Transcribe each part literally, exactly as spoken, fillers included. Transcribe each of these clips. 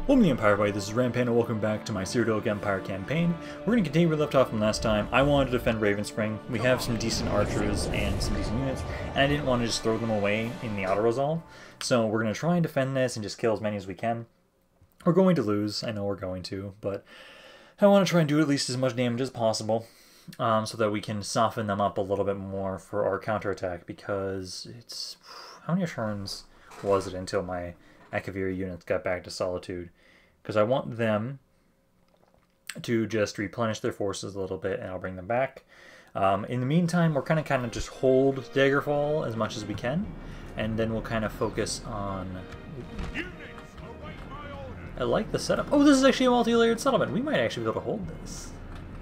Welcome to the Empire Fight, this is Rampan and welcome back to my Cyrodillic Empire campaign. We're going to continue where we left off from last time. I wanted to defend Ravenspring. We have some decent archers and some decent units, and I didn't want to just throw them away in the auto-resolve. So we're going to try and defend this and just kill as many as we can. We're going to lose, I know we're going to, but I want to try and do at least as much damage as possible, um, so that we can soften them up a little bit more for our counterattack, because it's... how many turns was it until my Akaviri units got back to Solitude? Because I want them to just replenish their forces a little bit, and I'll bring them back. Um, in the meantime, we're kind of kind of just hold Daggerfall as much as we can, and then we'll kind of focus on... I like the setup. Oh, this is actually a multi-layered settlement. We might actually be able to hold this.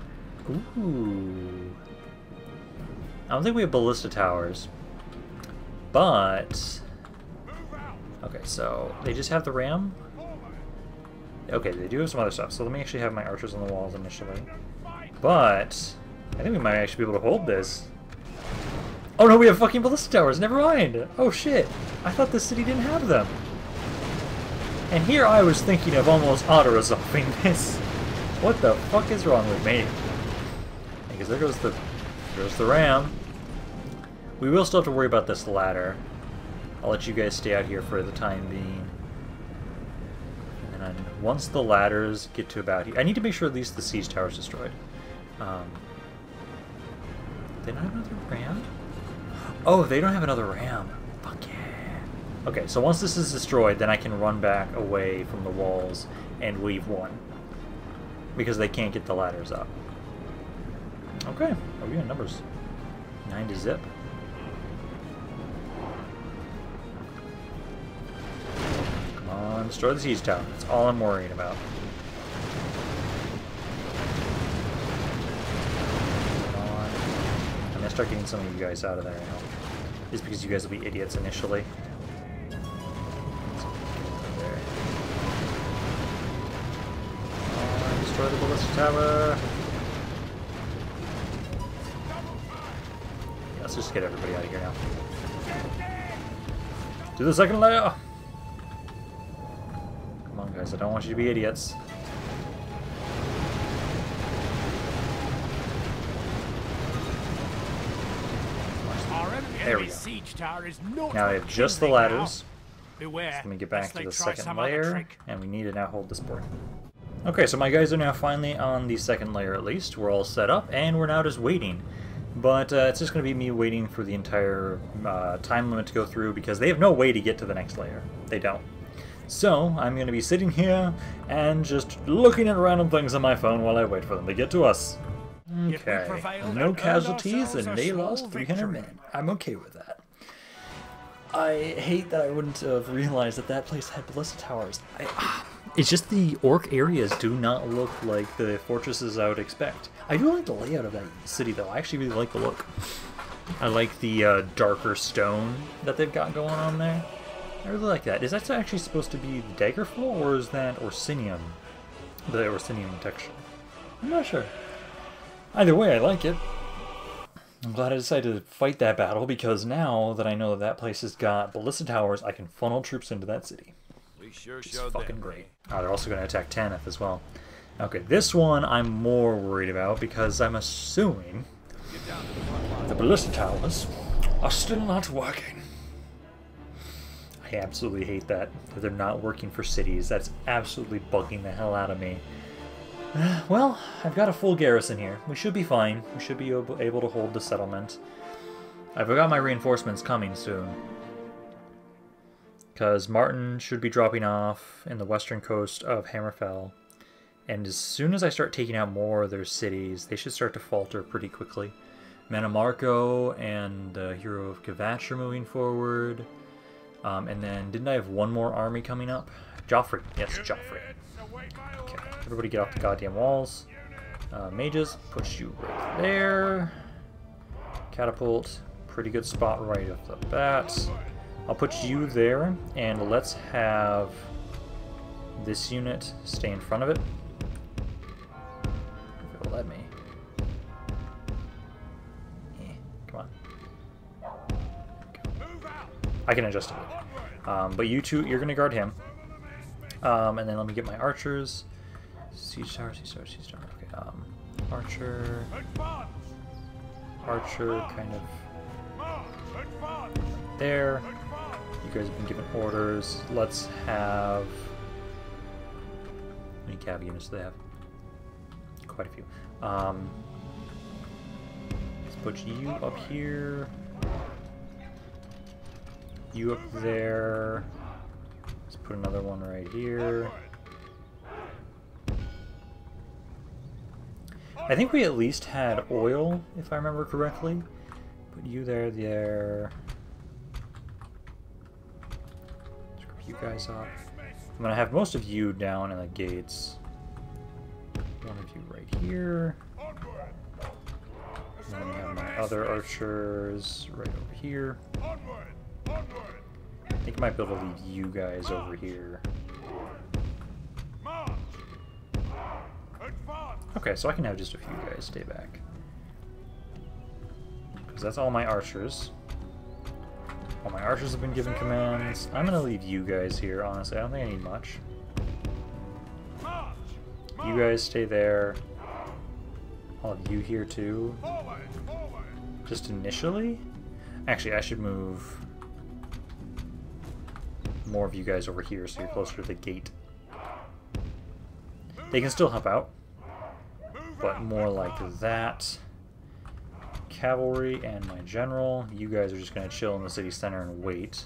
Ooh. I don't think we have ballista towers, but... okay, so they just have the ram? Okay, they do have some other stuff, so let me actually have my archers on the walls initially. But I think we might actually be able to hold this. Oh no, we have fucking ballista towers, never mind! Oh shit, I thought this city didn't have them. And here I was thinking of almost auto-resolving this. What the fuck is wrong with me? Because there goes the, there goes the ram. We will still have to worry about this ladder. I'll let you guys stay out here for the time being. And then once the ladders get to about here... I need to make sure at least the siege tower is destroyed. Um, they don't have another ram? Oh, they don't have another ram. Fuck yeah. Okay, so once this is destroyed, then I can run back away from the walls and leave one. Because they can't get the ladders up. Okay, oh, we got numbers. Nine to zip. Destroy the siege tower. That's all I'm worrying about. Come on. I'm gonna start getting some of you guys out of there now. Just because you guys will be idiots initially. There. Come on, destroy the ballista tower. Yeah, let's just get everybody out of here now. To the second layer! Guys, I don't want you to be idiots. There we go. Now I have just the ladders. So let me get back to the second layer, and we need to now hold this board. Okay, so my guys are now finally on the second layer at least. We're all set up, and we're now just waiting. But uh, it's just going to be me waiting for the entire uh, time limit to go through, because they have no way to get to the next layer. They don't. So, I'm going to be sitting here and just looking at random things on my phone while I wait for them to get to us. Okay, no casualties and they lost three hundred men. I'm okay with that. I hate that I wouldn't have realized that that place had ballista towers. I, it's just the orc areas do not look like the fortresses I would expect. I do like the layout of that city though. I actually really like the look. I like the uh, darker stone that they've got going on there. I really like that. Is that actually supposed to be Daggerfall, or is that Orsinium? The Orsinium texture? I'm not sure. Either way, I like it. I'm glad I decided to fight that battle, because now that I know that, that place has got ballista towers, I can funnel troops into that city. We sure it's fucking great. Oh, they're also going to attack Tanith as well. Okay, this one I'm more worried about, because I'm assuming the ballista towers are still not working. I absolutely hate that, that they're not working for cities. That's absolutely bugging the hell out of me. Uh, well, I've got a full garrison here. We should be fine. We should be able to hold the settlement. I've got my reinforcements coming soon. Because Martin should be dropping off in the western coast of Hammerfell. And as soon as I start taking out more of their cities, they should start to falter pretty quickly. Manamarco and the Hero of Kvatch are moving forward. Um, and then, didn't I have one more army coming up? Joffrey. Yes, Joffrey. Okay, everybody get off the goddamn walls. Uh, mages, push you right there. Catapult, pretty good spot right off the bat. I'll put you there, and let's have this unit stay in front of it. If it'll let me. Eh, come on. I can adjust it. Um, but you two, you're going to guard him. Um, and then let me get my archers. Siege tower, siege tower, siege tower. Okay, um, archer. Archer, kind of there. You guys have been given orders. Let's have... How many cav units do they have? Quite a few. Um, let's put you up here. You up there. Let's put another one right here. I think we at least had oil, if I remember correctly. Put you there, there. Screw you guys up. I'm gonna have most of you down in the gates. One of you right here. And then I have my other archers right over here. I think I might be able to leave you guys over here. Okay, so I can have just a few guys stay back. Because that's all my archers. All my archers have been given commands. I'm going to leave you guys here, honestly. I don't think I need much. You guys stay there. I'll have you here too. Just initially? Actually, I should move more of you guys over here so you're closer to the gate. They can still help out, but more like that. Cavalry and my general, you guys are just going to chill in the city center and wait.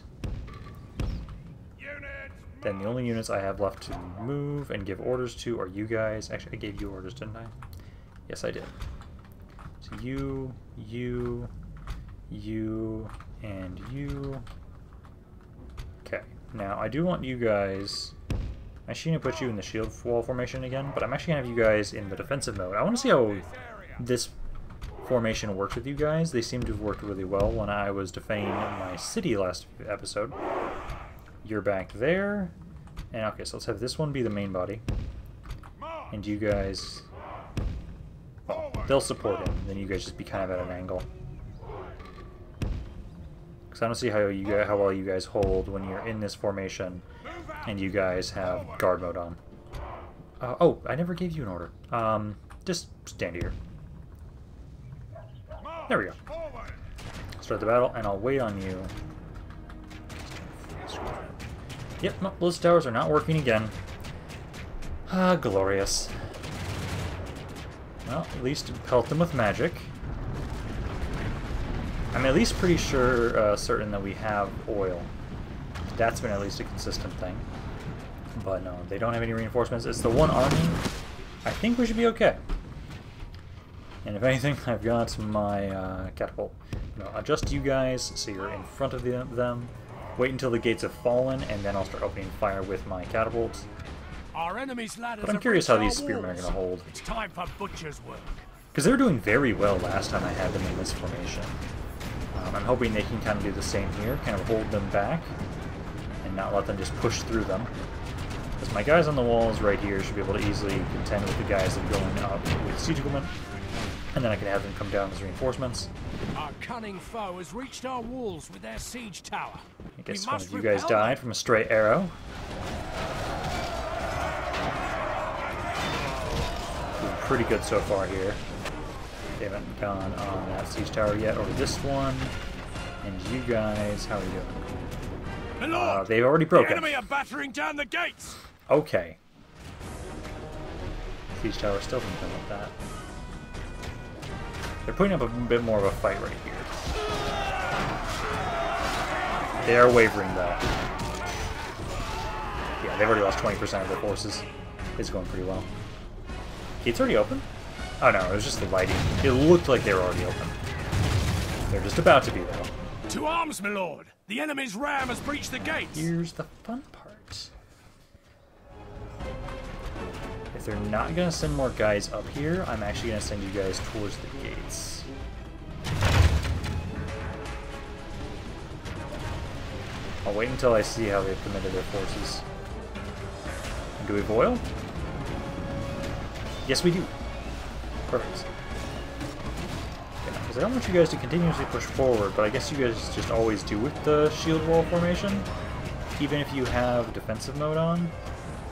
Then the only units I have left to move and give orders to are you guys. Actually, I gave you orders, didn't I? Yes, I did. So you, you, you, and you. Okay, now I do want you guys... I'm actually going to put you in the shield wall formation again, but I'm actually going to have you guys in the defensive mode. I want to see how this formation works with you guys. They seem to have worked really well when I was defending my city last episode. You're back there. And okay, so let's have this one be the main body. And you guys... Well, they'll support him. Then you guys just be kind of at an angle. Because I don't see how, you guys, how well you guys hold when you're in this formation and you guys have guard mode on. Uh, oh, I never gave you an order. Um, just stand here. There we go. Start the battle, and I'll wait on you. Yep, no, those towers are not working again. Ah, glorious. Well, at least pelt them with magic. I'm at least pretty sure, uh, certain that we have oil. That's been at least a consistent thing. But no, they don't have any reinforcements. It's the one army. I think we should be okay. And if anything, I've got my uh, catapult. You know, adjust you guys so you're in front of the, them. Wait until the gates have fallen, and then I'll start opening fire with my catapults. Our enemy's ladders. But I'm curious how these spearmen are going to hold. It's time for butcher's work. Because they were doing very well last time I had them in this formation. Um, I'm hoping they can kind of do the same here, kind of hold them back, and not let them just push through them. Because my guys on the walls right here should be able to easily contend with the guys that are going up with siege equipment. And then I can have them come down as reinforcements. Our cunning foe has reached our walls with their siege tower. I guess one of you guys died from a stray arrow. Doing pretty good so far here. They haven't gone on that siege tower yet, or this one. And you guys, how are you doing? Uh, they've already broken. The enemy are battering down the gates. Okay. Siege tower still can come with that. They're putting up a bit more of a fight right here. They are wavering though. Yeah, they've already lost twenty percent of their forces. It's going pretty well. Gates already open? Oh no, it was just the lighting. It looked like they were already open. They're just about to be though. To arms, my lord! The enemy's ram has breached the gates! Here's the fun part. If they're not going to send more guys up here, I'm actually going to send you guys towards the gates. I'll wait until I see how they've committed their forces. And do we have oil? Yes, we do. Perfect. Because I don't want you guys to continuously push forward, but I guess you guys just always do with the shield wall formation, even if you have defensive mode on.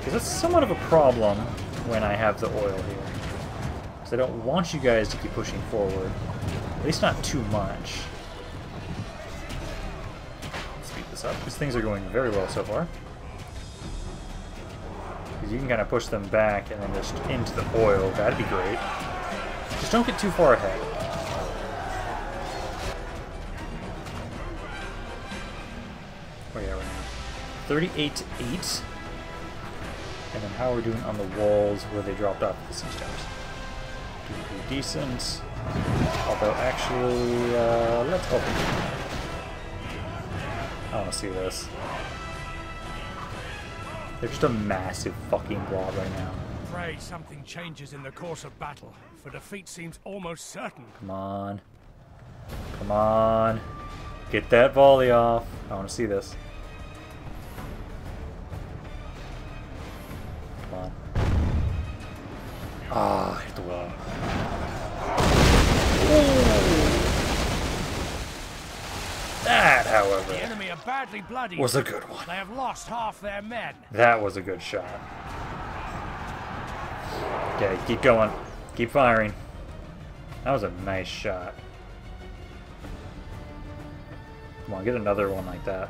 Because that's somewhat of a problem when I have the oil here. Because I don't want you guys to keep pushing forward. At least not too much. Speed this up. These things are going very well so far. Because you can kind of push them back and then just into the oil. That'd be great. Just don't get too far ahead. Where are we at right now? thirty-eight to eight. And then how are we doing on the walls where they dropped off the siege towers? Doing pretty decent. Although actually, uh, let's open it. I want to see this. They're just a massive fucking blob right now. Pray something changes in the course of battle, for defeat seems almost certain. Come on. Come on. Get that volley off. I want to see this. Come on. Ah, oh, hit the wall. Ooh. That, however, the enemy are badly bloodied. Was a good one. They have lost half their men. That was a good shot. Okay, keep going. Keep firing. That was a nice shot. Come on, get another one like that.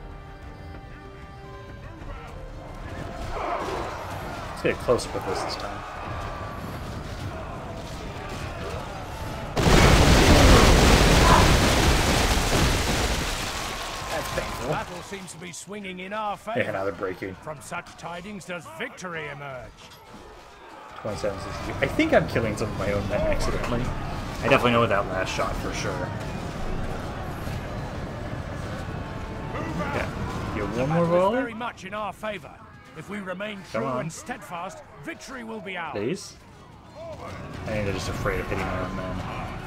Let's get a close-up of this this time. That's painful. Battle seems to be swinging in our favor. Yeah, now they're breaking. From such tidings does victory emerge. twenty-seven sixty-two. I think I'm killing some of my own men accidentally. I definitely know with that last shot for sure. Okay. Get one more volley. Very much in our favor. If we remain true and steadfast, victory will be ours. Please. I think they're just afraid of hitting my own men.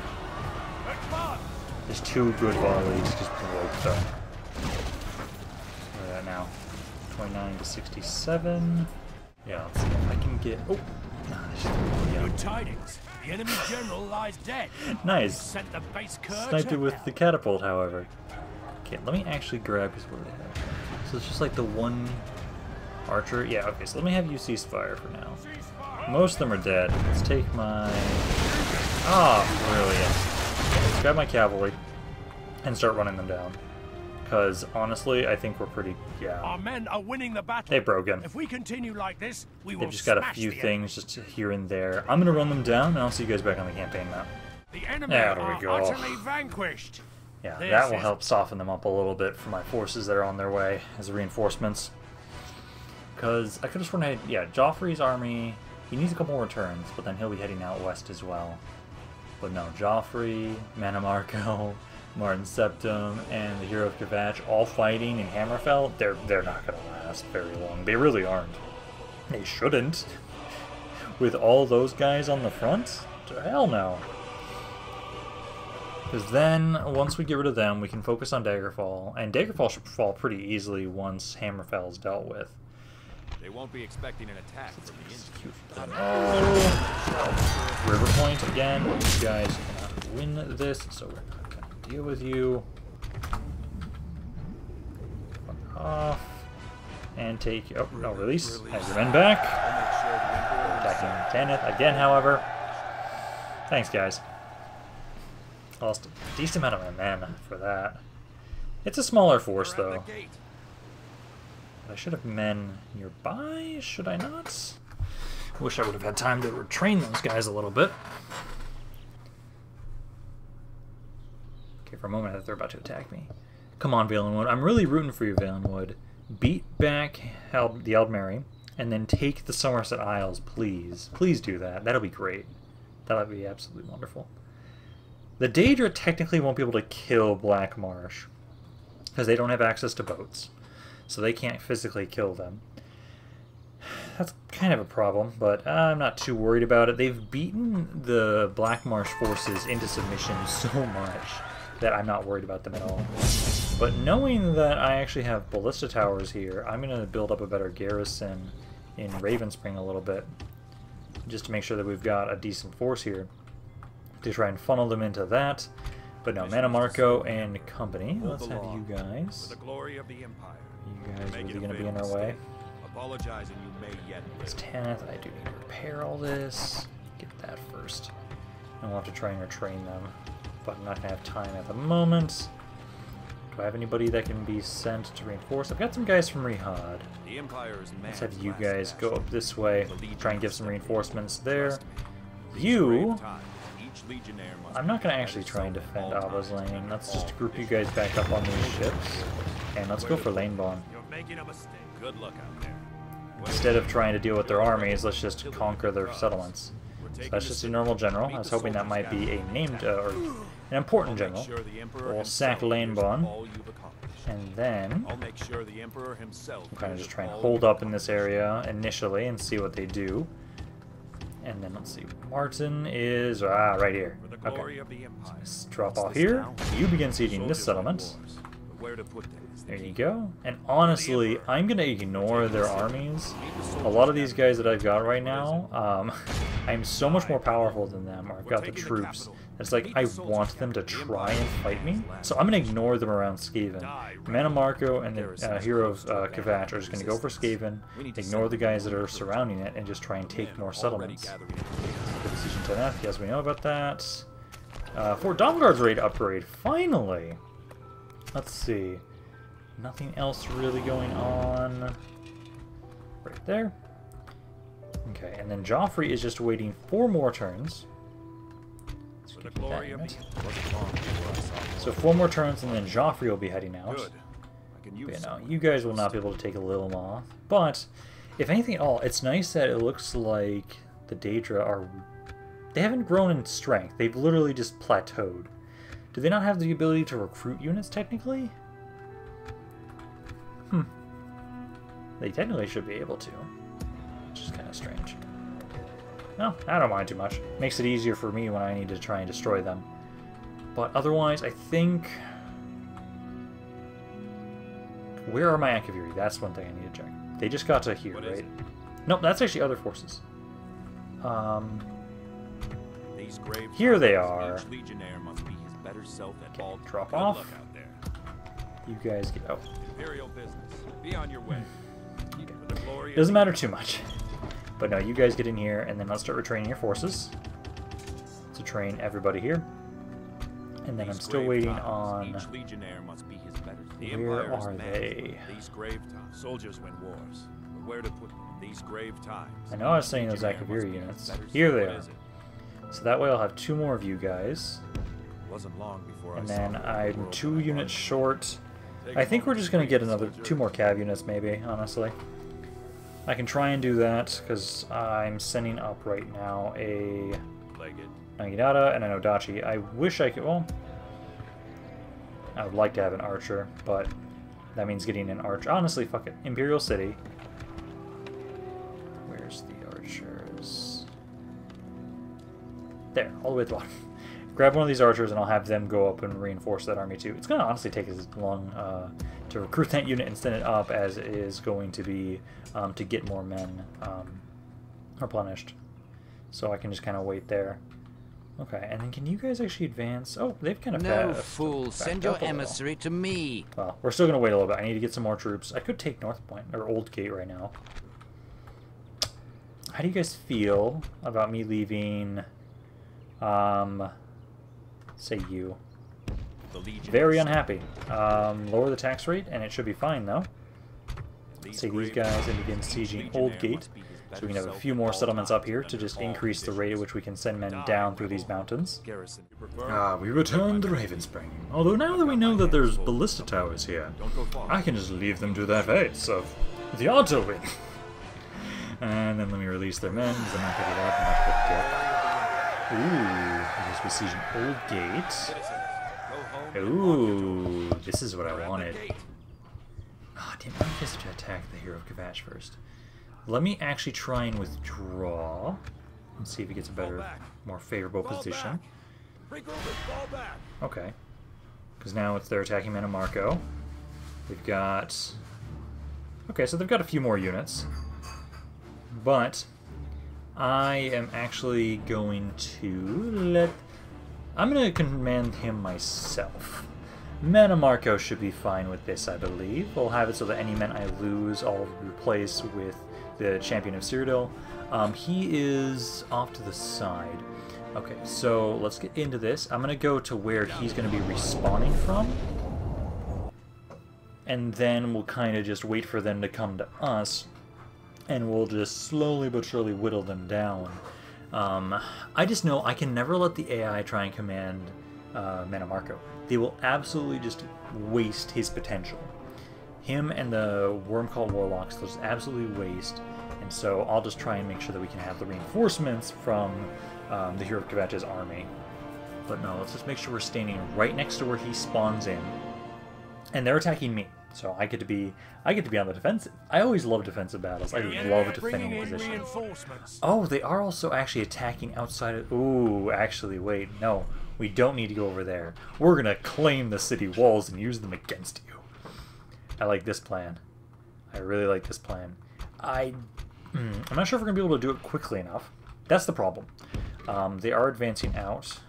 There's two good volleys. Just broke them. Where are that now? twenty-nine to sixty-seven. Yeah, let's see if I can get. Oh. Good tidings. The enemy general lies dead. Nice. Sent the base curve Sniped it with the catapult, however. Okay, let me actually grab his what do they have. So it's just like the one archer. Yeah, okay, so let me have you cease fire for now. Most of them are dead. Let's take my... Ah, oh, brilliant. Let's grab my cavalry and start running them down. Because honestly, I think we're pretty, yeah. Our men are winning the battle. They're broken. If we continue like this, we will They've just got a few things just here and there. I'm gonna run them down, and I'll see you guys back on the campaign map. The enemy there we are go. utterly vanquished. Yeah, this that will is... help soften them up a little bit for my forces that are on their way as reinforcements. Because I could have sworn I had, yeah, Joffrey's army, he needs a couple more turns, but then he'll be heading out west as well. But no, Joffrey, Manamarco, Martin Septim, and the Hero of Kvatch all fighting in Hammerfell, they're, they're not going to last very long. They really aren't. They shouldn't. With all those guys on the front? Hell no. Because then, once we get rid of them, we can focus on Daggerfall. And Daggerfall should fall pretty easily once Hammerfell is dealt with. They won't be expecting an attack from the inside. Oh. River Point again. You guys cannot win this, so we're not going to deal with you. Fuck off. And take... Oh, no, release. Have your men back. Attacking Tanith again, however. Thanks, guys. Lost a decent amount of my men for that. It's a smaller force, though. I should have men nearby, should I not? Wish I would have had time to retrain those guys a little bit. Okay, for a moment I thought they're about to attack me. Come on, Valenwood. I'm really rooting for you, Valenwood. Beat back the Ealdmeri, and then take the Somerset Isles, please. Please do that. That'll be great. That'll be absolutely wonderful. The Daedra technically won't be able to kill Black Marsh, because they don't have access to boats. So they can't physically kill them. That's kind of a problem, but I'm not too worried about it. They've beaten the Black Marsh forces into submission so much that I'm not worried about them at all. But knowing that I actually have ballista towers here, I'm going to build up a better garrison in Ravenspring a little bit, just to make sure that we've got a decent force here to try and funnel them into that. But no, Manamarco and company. Let's have you guys. The glory of the Empire. You guys really going to be in our way? Apologizing, you may yet. It's tenth. I do need to repair all this. Get that first. And we'll have to try and retrain them. But I'm not going to have time at the moment. Do I have anybody that can be sent to reinforce? I've got some guys from Rihad. The Empire's Let's have you guys go up this way. Try and give some reinforcements there. You... I'm not going to actually try and defend Abba's lane. Let's just group you guys back up on these ships. And let's go for lane bomb. You're making a mistake. Good luck out there. Instead of trying to deal with their armies, let's just conquer their settlements. So that's just a normal general. I was hoping that might be a named, uh, or an important general. We'll sack lane bomb. And then I'll make sure the Emperor himself we'll kind of just try and hold up in this area initially and see what they do. And then let's see. Martin is ah right here. Okay. Let's drop off here. You begin sieging this settlement. There you go. And honestly, I'm gonna ignore their armies. A lot of these guys that I've got right now, um, I'm so much more powerful than them. Or I've got the troops. It's like I want them to try and fight me, so I'm gonna ignore them around Skaven. Manamarco and the uh, hero of uh, Kvatch are just gonna go for Skaven, ignore the guys that are surrounding it, and just try and take more settlements. Good decision to F. Yes, we know about that. Uh, Fort Domguard's ready to upgrade. Finally. Let's see. Nothing else really going on. Right there. Okay, and then Joffrey is just waiting four more turns. So four more turns, and then Joffrey will be heading out. But, you know, you guys will not be able to take a little off. But if anything at all, it's nice that it looks like the Daedra are... They haven't grown in strength. They've literally just plateaued. Do they not have the ability to recruit units, technically? Hmm. They technically should be able to. Which is kind of strange. No, I don't mind too much. Makes it easier for me when I need to try and destroy them. But otherwise, I think... Where are my Akaviri? That's one thing I need to check. They just got to here, right? Nope, that's actually other forces. Um... Here they are. Okay, drop off. You guys get... Oh. Be on your way. Okay. Doesn't matter too much. But no, you guys get in here, and then let's start retraining your forces. To train everybody here. And then I'm still waiting on... Where are they? Soldiers win wars. Where to put these grave times? I know I was saying those Akaviri units. Here they are. So that way I'll have two more of you guys. Wasn't long before and then I'm two units short. I think we're just going to get another two more cav units maybe, honestly. I can try and do that, because I'm sending up right now a Naginata and an Odachi. I wish I could, well, I would like to have an archer, but that means getting an archer. Honestly, fuck it. Imperial City. Where's the archers? There, all the way at the bottom. Grab one of these archers and I'll have them go up and reinforce that army too. It's going to honestly take as long uh, to recruit that unit and send it up as it is going to be um, to get more men um, replenished. So I can just kind of wait there. Okay, and then can you guys actually advance? Oh, they've kind of No fool, send your emissary to me. Well, we're still going to wait a little bit. I need to get some more troops. I could take North Point, or Old Gate right now. How do you guys feel about me leaving, um, say you? Very unhappy. Um, lower the tax rate, and it should be fine, though. Let's take these guys and begin sieging Old Gate. So we can have a few more settlements up here to just increase the rate at which we can send men down through these mountains. Ah, we returned to Ravenspring. Although now that we know that there's ballista towers here, I can just leave them to their fates of the odds will win. And then let me release their men, because I'm not going to do that much quick. Ooh, I guess besieging Old Gate. Ooh, this is what I wanted. Ah, oh, damn, I guess to attack the hero of Kvatch first. Let me actually try and withdraw and see if he gets a better, more favorable position. Okay. Because now it's they're attacking Manamarco. They've got... Okay, so they've got a few more units. But I am actually going to let... I'm going to command him myself. Mana Marco should be fine with this, I believe. We'll have it so that any men I lose, I'll replace with the Champion of Cyrodiil. Um, he is off to the side. Okay, so let's get into this. I'm going to go to where he's going to be respawning from. And then we'll kind of just wait for them to come to us. And we'll just slowly but surely whittle them down. Um, I just know I can never let the A I try and command uh, Mana Marco. They will absolutely just waste his potential. Him and the Wormcult Warlocks, they'll just absolutely waste. And so I'll just try and make sure that we can have the reinforcements from um, the Hero of Kvatch's army. But no, let's just make sure we're standing right next to where he spawns in. And they're attacking me. So I get to be I get to be on the defensive. I always love defensive battles. I love defending a position. Oh, they are also actually attacking outside of... Ooh, actually, wait, no. We don't need to go over there. We're going to claim the city walls and use them against you. I like this plan. I really like this plan. I, mm, I'm not sure if we're going to be able to do it quickly enough. That's the problem. Um, they are advancing out.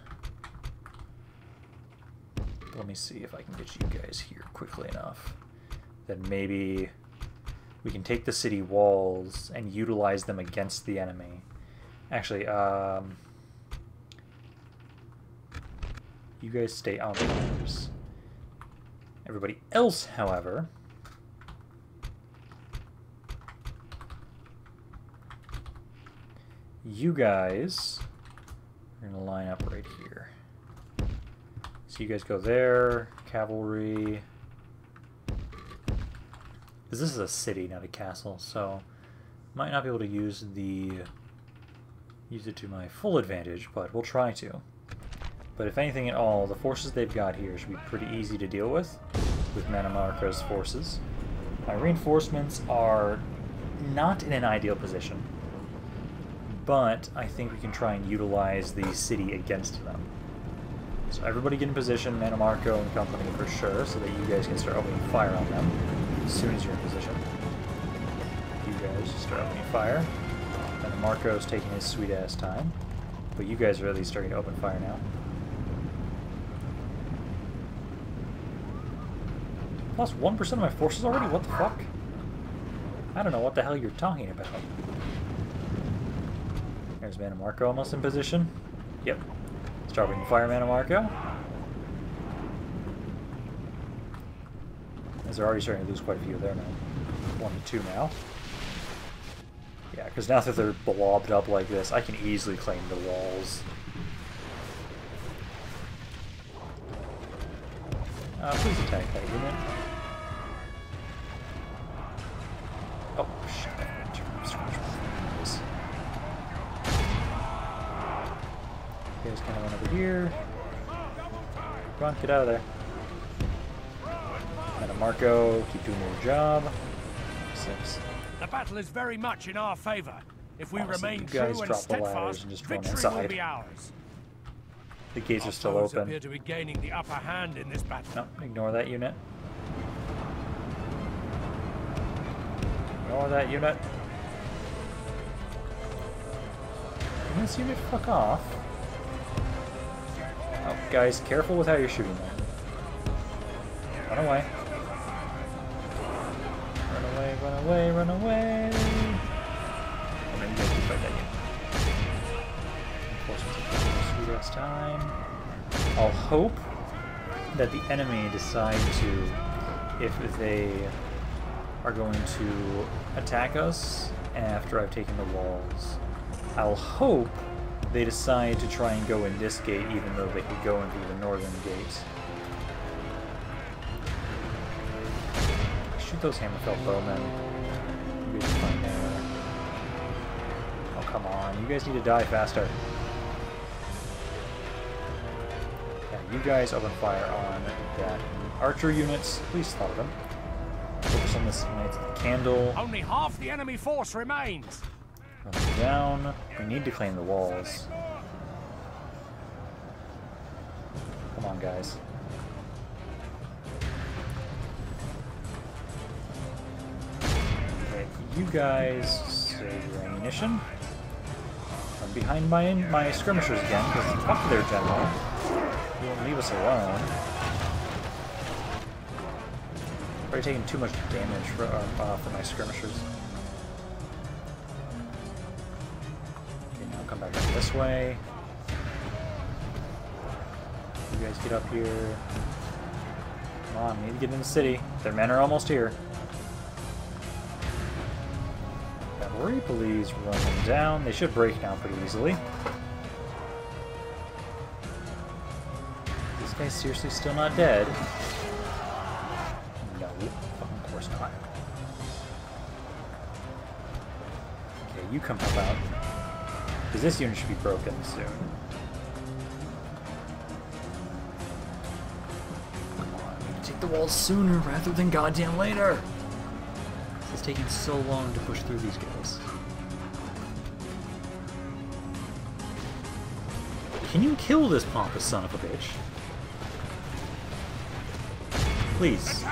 Let me see if I can get you guys here quickly enough. Then maybe we can take the city walls and utilize them against the enemy. Actually, um, you guys stay on the corners. Everybody else, however, you guys are going to line up right here. So you guys go there, cavalry. Because this is a city, not a castle, so might not be able to use the use it to my full advantage, but we'll try to. But if anything at all, the forces they've got here should be pretty easy to deal with, with Mana Marco's forces. My reinforcements are not in an ideal position, but I think we can try and utilize the city against them. So everybody get in position, Mana Marco and company for sure, so that you guys can start opening fire on them as soon as you're in position. You guys just start opening fire. Mana Marco's taking his sweet ass time, but you guys are at least starting to open fire now. Plus one percent of my forces already? What the fuck? I don't know what the hell you're talking about. There's Mana Marco almost in position. Yep. Start opening fire, Mana Marco. As they're already starting to lose quite a few there now. One to two now. Yeah, because now that they're blobbed up like this, I can easily claim the walls. Uh, please attack that unit. Oh, shit. You guys kind of went over here. Come on, get out of there. Mana Marco, keep doing your job. Six. The battle is very much in our favor. If we Honestly, remain you guys true and drop the ladders steadfast, and just run victory inside. will be ours. The gates Our are still foes open. appear to be gaining the upper hand in this battle. No, ignore that unit. Ignore that unit. Can this unit fuck off? Oh, guys, careful with how you're shooting them. Run away. Run away, run away, run away! Oh, man, you guys can fight that unit. Unfortunately, sweet ass time. I'll hope that the enemy decide to, if they are going to attack us after I've taken the walls, I'll hope they decide to try and go in this gate even though they could go into the northern gate. Shoot those Hammerfell bowmen. You guys are fine there. Oh, come on. You guys need to die faster. Yeah, you guys open fire on that archer units. Please slaughter them. Focus on this Knights of the Candle. Only half the enemy force remains. Run them down. We need to claim the walls. Come on, guys. Okay, you guys save your ammunition. I'm behind my my skirmishers again, because fuck their general. He won't leave us alone. Already taking too much damage for, uh, uh, for my skirmishers. Okay, now come back up this way. You guys get up here. Come on, we need to get in the city. Their men are almost here. Cavalry, please run them down. They should break now pretty easily. This guy's seriously still not dead. No, of course not. Okay, you come help out. Because this unit should be broken soon. Come on, we can take the walls sooner rather than goddamn later. This is taking so long to push through these guys. Can you kill this pompous son of a bitch? Please.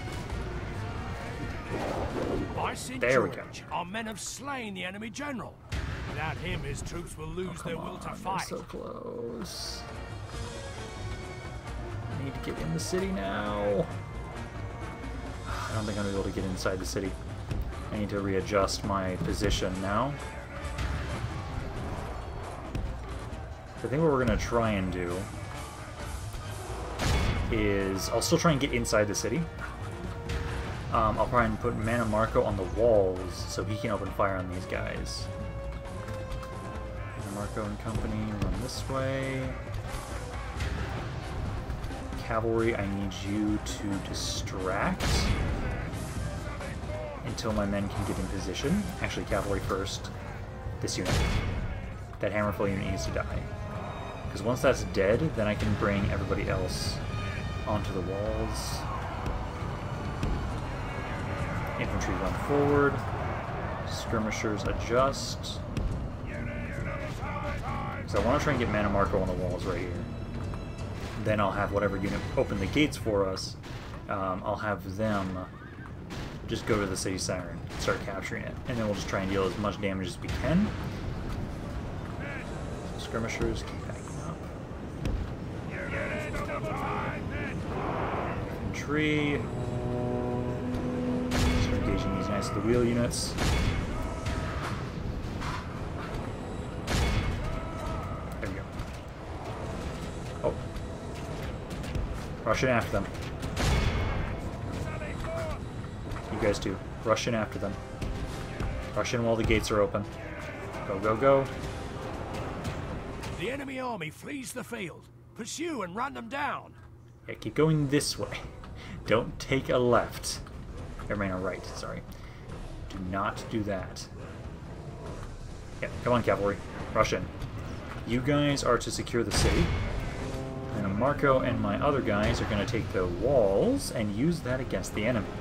By Saint There we go. George, our men have slain the enemy general. Without him, his troops will lose Oh, their come will on, to they're fight. so close. I need to get in the city now. I don't think I'm gonna be able to get inside the city. I need to readjust my position now. I think what we're gonna try and do is I'll still try and get inside the city. Um, I'll try and put Mana Marco on the walls so he can open fire on these guys. Mana Marco and company run this way. Cavalry, I need you to distract until my men can get in position. Actually, cavalry first. This unit. That hammerful unit needs to die. Because once that's dead, then I can bring everybody else onto the walls. Infantry run forward. Skirmishers adjust. So I want to try and get Mana Marco on the walls right here. Then I'll have whatever unit open the gates for us. Um, I'll have them just go to the city center and start capturing it. And then we'll just try and deal as much damage as we can. So skirmishers, keep backing up. Infantry. Start engaging these Knights of the Wheel units. There we go. Oh. Rush in after them. You guys too. Rush in after them. Rush in while the gates are open. Go, go, go. The enemy army flees the field. Pursue and run them down. Yeah, keep going this way. Don't take a left. I mean a right, sorry. Do not do that. Yeah, come on, cavalry. Rush in. You guys are to secure the city. And Marco and my other guys are going to take the walls and use that against the enemy.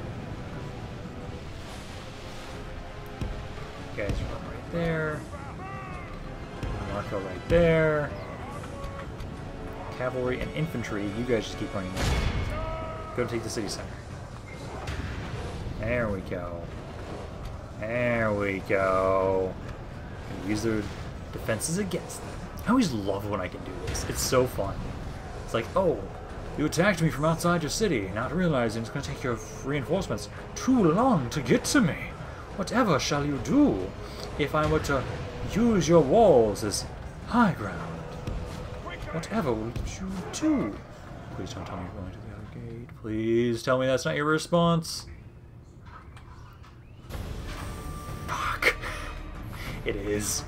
You guys run right there. Marco right there. Cavalry and infantry, you guys just keep running in. Go take the city center. There we go. There we go. Use their defenses against them. I always love when I can do this. It's so fun. It's like, oh, you attacked me from outside your city, not realizing it's going to take your reinforcements too long to get to me. Whatever shall you do if I were to use your walls as high ground? Whatever will you do? Please don't tell me you're going to the other gate. Please tell me that's not your response. Fuck. It is.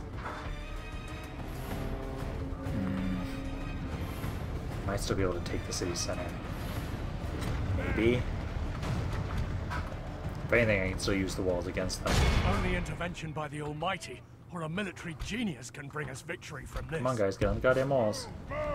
Hmm. Might still be able to take the city center. Maybe. If anything, I can still use the walls against them. Only intervention by the Almighty or a military genius can bring us victory from this. Come on, guys, get on the goddamn walls.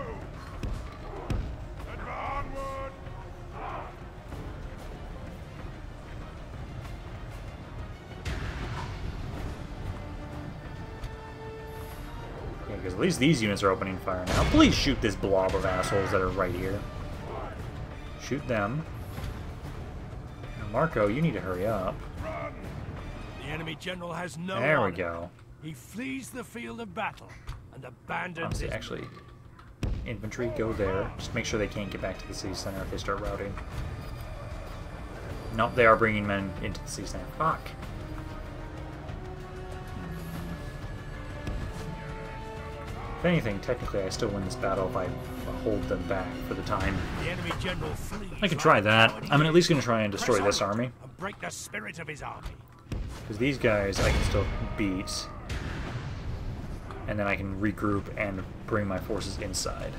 Yeah, because at least these units are opening fire now. Please shoot this blob of assholes that are right here. Shoot them. Now, Marco, you need to hurry up. The enemy general has no There we honor. go. He flees the field of battle and abandons Honestly, his... actually, infantry, go there. Just make sure they can't get back to the city center if they start routing. Nope, they are bringing men into the city center. Fuck. If anything, technically I still win this battle if I hold them back for the time. The enemy general flees. I can try that. I'm at least going to try and destroy this army. And break the spirit of his army. Because these guys I can still beat. And then I can regroup and bring my forces inside.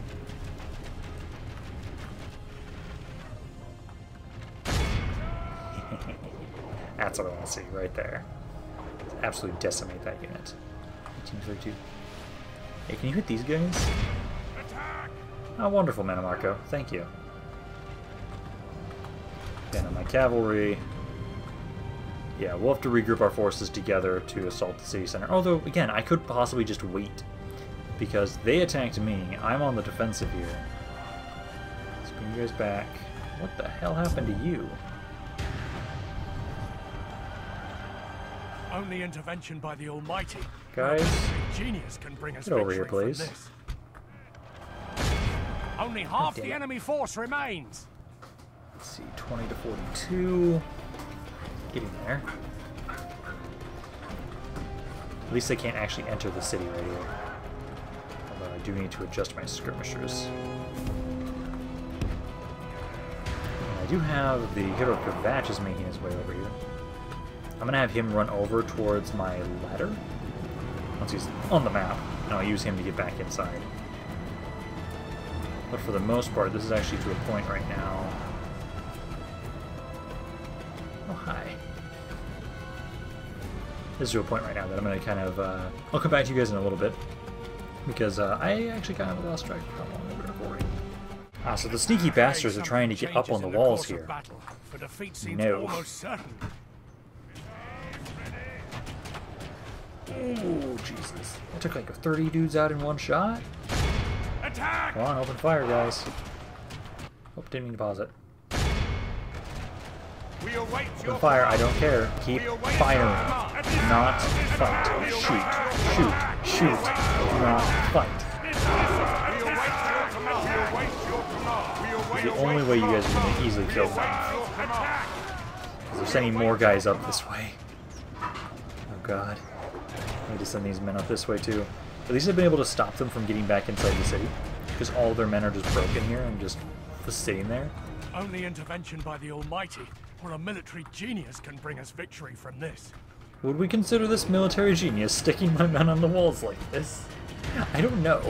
That's what I want to see right there. Absolutely decimate that unit. eighteen thirty-two. Hey, can you hit these guys? Oh, wonderful, Manamarco. Thank you. Then on my cavalry. Yeah, we'll have to regroup our forces together to assault the city center. Although, again, I could possibly just wait. Because they attacked me. I'm on the defensive here. Let's bring you guys back. What the hell happened to you? Only intervention by the Almighty. Guys, genius can bring us get over here, please. Only half the enemy force remains. Let's see, twenty to forty-two. Getting there. At least they can't actually enter the city right here. Although I do need to adjust my skirmishers. And I do have the hero Kvatch is making his way over here. I'm gonna have him run over towards my ladder once he's on the map, and I'll use him to get back inside. But for the most part, this is actually to a point right now. Oh, hi. This is to a point right now that I'm gonna kind of, uh, I'll come back to you guys in a little bit, because uh, I actually kind of lost track of how long I've been recording. Ah, so the sneaky bastards are trying to get up on the walls here. No. Oh, Jesus. I took like thirty dudes out in one shot. Attack! Come on, open fire, guys. Oh, didn't mean to pause it. Open fire, I don't care. Keep firing. Not fight. Shoot. Shoot. Shoot. Do not fight. The only way you guys are going to easily kill them. Because they're sending more guys up this way. Oh, God. I need to send these men up this way too. At least I've been able to stop them from getting back inside the city, because all their men are just broken here and just sitting there. Only intervention by the Almighty, or a military genius, can bring us victory from this. Would we consider this military genius, sticking my men on the walls like this? I don't know.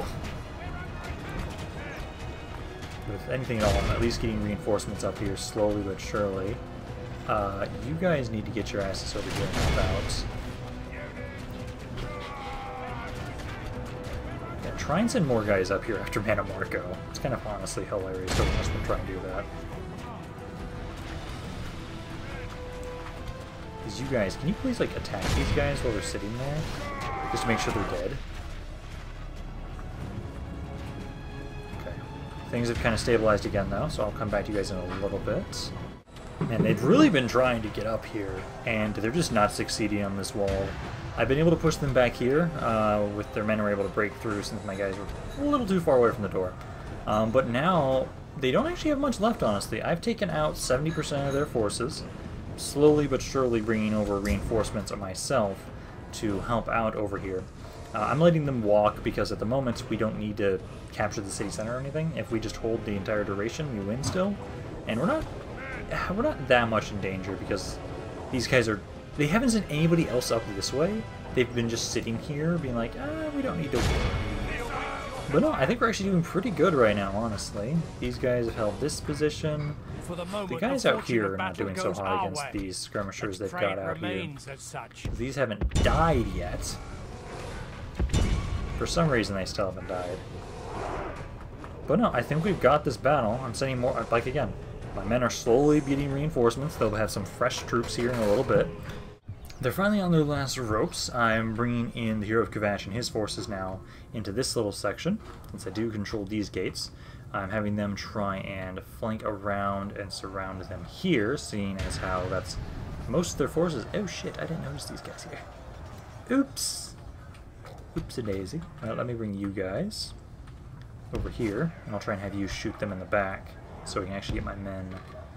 But if anything at all, I'm at least getting reinforcements up here slowly but surely. Uh, you guys need to get your asses over here and help out. Try and send more guys up here after Manamarco. It's kind of honestly hilarious to watch them try and do that. Because you guys, can you please like attack these guys while they're sitting there? Just to make sure they're dead. Okay. Things have kind of stabilized again though, so I'll come back to you guys in a little bit. And they've really been trying to get up here, and they're just not succeeding on this wall. I've been able to push them back here, uh, with their men were able to break through since my guys were a little too far away from the door. Um, but now, they don't actually have much left, honestly. I've taken out seventy percent of their forces, slowly but surely bringing over reinforcements of myself to help out over here. Uh, I'm letting them walk because at the moment we don't need to capture the city center or anything. If we just hold the entire duration, we win still. And we're not, we're not that much in danger because these guys are... They haven't sent anybody else up this way. They've been just sitting here being like, ah, we don't need to worry. But no, I think we're actually doing pretty good right now, honestly. These guys have held this position. For the, moment, the guys out here are not doing so hot against way. these skirmishers they've got out here. These haven't died yet. For some reason, they still haven't died. But no, I think we've got this battle. I'm sending more, like again, my men are slowly getting reinforcements. They'll have some fresh troops here in a little bit. They're finally on their last ropes. I'm bringing in the hero of Kvatch and his forces now into this little section, since I do control these gates. I'm having them try and flank around and surround them here, seeing as how that's most of their forces. Oh shit, I didn't notice these guys here. Oops. Oops-a-daisy. Well, let me bring you guys over here, and I'll try and have you shoot them in the back, so we can actually get my men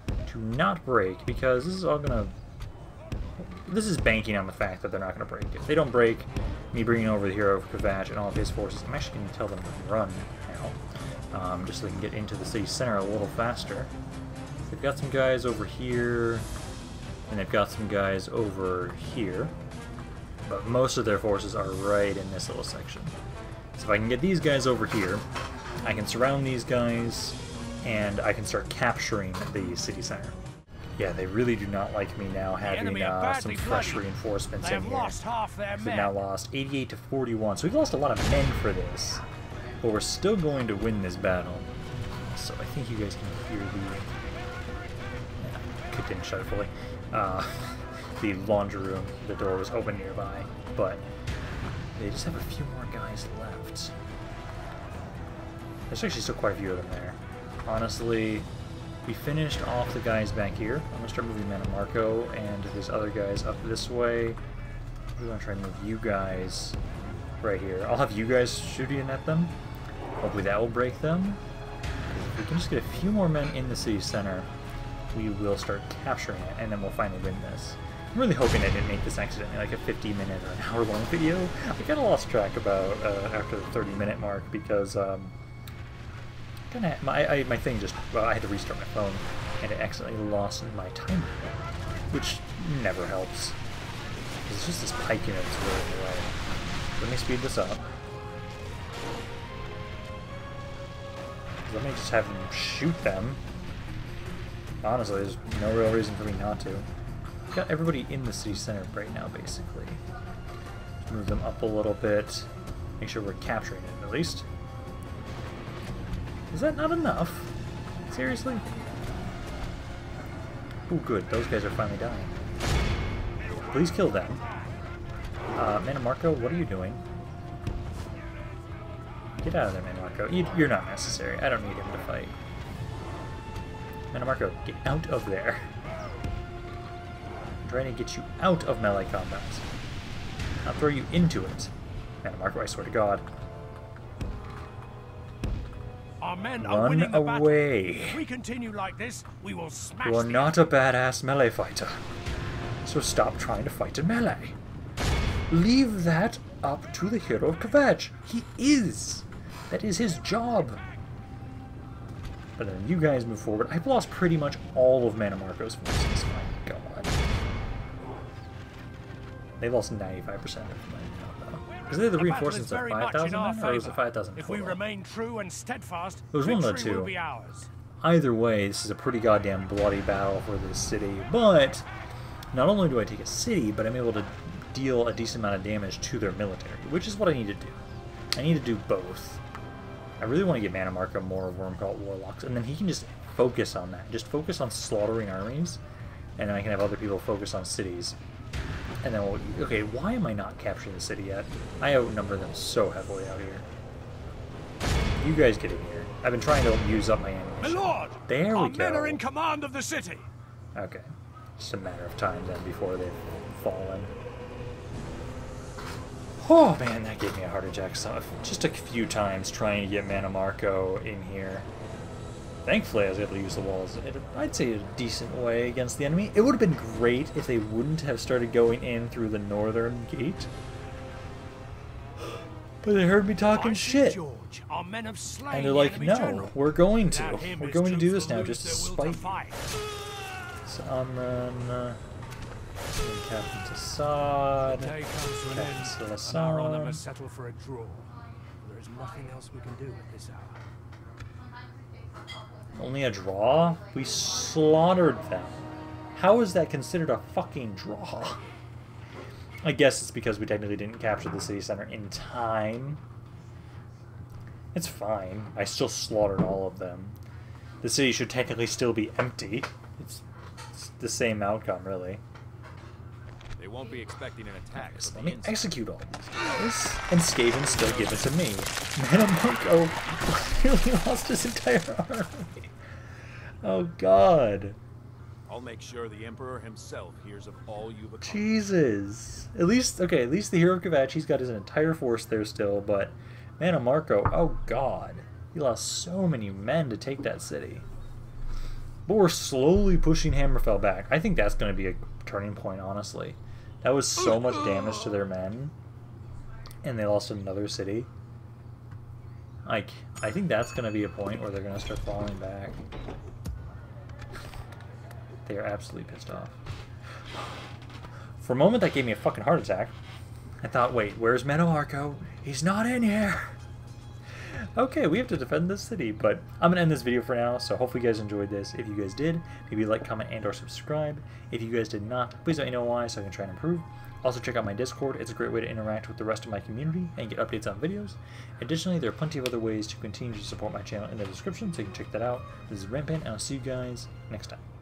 to not break, because this is all gonna... This is banking on the fact that they're not gonna break. If they don't break, me bringing over the hero of Kvatch and all of his forces, I'm actually gonna tell them to run now, um, just so they can get into the city center a little faster. They've got some guys over here, and they've got some guys over here, but most of their forces are right in this little section. So if I can get these guys over here, I can surround these guys, and I can start capturing the city center. Yeah, they really do not like me now having uh, some fresh reinforcements in here. We've now lost eighty-eight to forty-one, so we've lost a lot of men for this, but we're still going to win this battle. So I think you guys can hear the... Yeah, I didn't shut it fully. Uh, the laundry room, the door was open nearby, but they just have a few more guys left. There's actually still quite a few of them there. Honestly, we finished off the guys back here. I'm going to start moving Manamarco and these other guys up this way. We're going to try and move you guys right here. I'll have you guys shooting at them. Hopefully that will break them. If we can just get a few more men in the city center, we will start capturing it, and then we'll finally win this. I'm really hoping I didn't make this accidentally like a fifty minute or an hour long video. I kind of lost track about uh, after the thirty minute mark because um, kinda, my, I, my thing just, well, I had to restart my phone and it accidentally lost my timer, which never helps. It's just this pike unit that's really in the way. Let me speed this up. Let me just have them shoot them. Honestly, there's no real reason for me not to. We've got everybody in the city center right now, basically. Just move them up a little bit. Make sure we're capturing it, at least. Is that not enough? Seriously? Oh, good. Those guys are finally dying. Please kill them. Uh, Manamarco, what are you doing? Get out of there, Manamarco. You, you're not necessary. I don't need him to fight. Manamarco, get out of there. I'm trying to get you out of melee combat. I'll throw you into it. Manamarco, I swear to God. Our men Run are winning the away. battle. If we continue like this, we will smash. You are not a badass melee fighter. So stop trying to fight in melee. Leave that up to the hero of Kvatch. He is. That is his job. But then you guys move forward. I've lost pretty much all of Manamarco's forces. My God. They lost ninety-five percent of them now, though. Because they're the reinforcements of five thousand, or was it five thousand? If we remain true and steadfast, it was one of the two. Will be ours. Either way, this is a pretty goddamn bloody battle for this city. But not only do I take a city, but I'm able to deal a decent amount of damage to their military, which is what I need to do. I need to do both. I really want to get Manamarco more of Wormcult Warlocks, and then he can just focus on that. Just focus on slaughtering armies, and then I can have other people focus on cities. And then we'll... Okay, why am I not capturing the city yet? I outnumber them so heavily out here. You guys get in here. I've been trying to use up my ammunition. My lord! There Our we go. men are in command of the city! Okay. Just a matter of time then before they've fallen. Oh man, that gave me a heart attack so, just a few times trying to get Manamarco in here. Thankfully I was able to use the walls in, I'd say, a decent way against the enemy. It would have been great if they wouldn't have started going in through the northern gate. But they heard me talking shit. George, our men have slain and they're like, the no, general. we're going to. Him, We're going to do this now lose just to their will spite to you. So Amran, uh, Captain Tassad, The day comes to an end, Captain and our honor Silassan. must settle for a draw. There is nothing else we can do at this hour. Only a draw? We slaughtered them. How is that considered a fucking draw? I guess it's because we technically didn't capture the city center in time. It's fine. I still slaughtered all of them. The city should technically still be empty. It's, it's the same outcome, really. They won't be expecting an attack. Okay, so from let the me inside. execute all these guys, and Skaven still give it to me. Manamarco really lost his entire army. Oh god. I'll make sure the Emperor himself hears of all you've accomplished. Jesus. At least, okay, at least the hero of Kvatch, he's got his entire force there still, but Manamarco, oh god. He lost so many men to take that city. But we're slowly pushing Hammerfell back. I think that's going to be a turning point, honestly. That was so much damage to their men. And they lost another city. Like, I think that's going to be a point where they're going to start falling back. They are absolutely pissed off. For a moment, that gave me a fucking heart attack. I thought, wait, where's Meadowlarco? He's not in here! Okay, we have to defend this city, but I'm going to end this video for now, so hopefully you guys enjoyed this. If you guys did, maybe like, comment, and or subscribe. If you guys did not, please let me know why so I can try and improve. Also check out my Discord. It's a great way to interact with the rest of my community and get updates on videos. Additionally, there are plenty of other ways to continue to support my channel in the description, so you can check that out. This is Rampant, and I'll see you guys next time.